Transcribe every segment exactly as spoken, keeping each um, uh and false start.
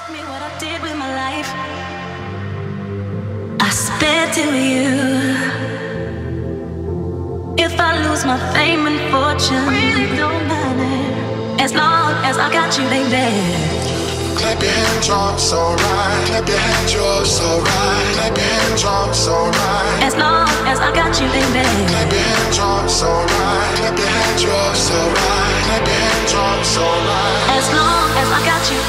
Me what I did with my life, I spent it with you. If I lose my fame and fortune, really don't matter, as long as I got you, baby. Clap your hands, you're so right. Clap your hands, you're so right. Clap your hands, you're so right. As long as I got you, baby. Clap your hands, you're so right. Clap your hands, you're so right. Clap your hands, you're so right. As long as I got you.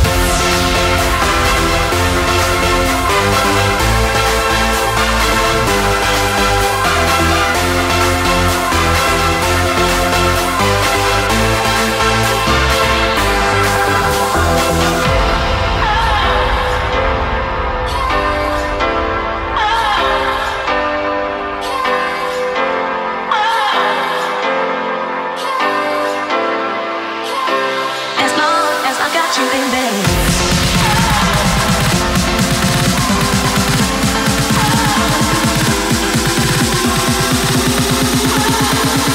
You, baby.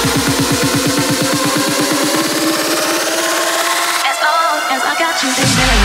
As long as I got you, baby.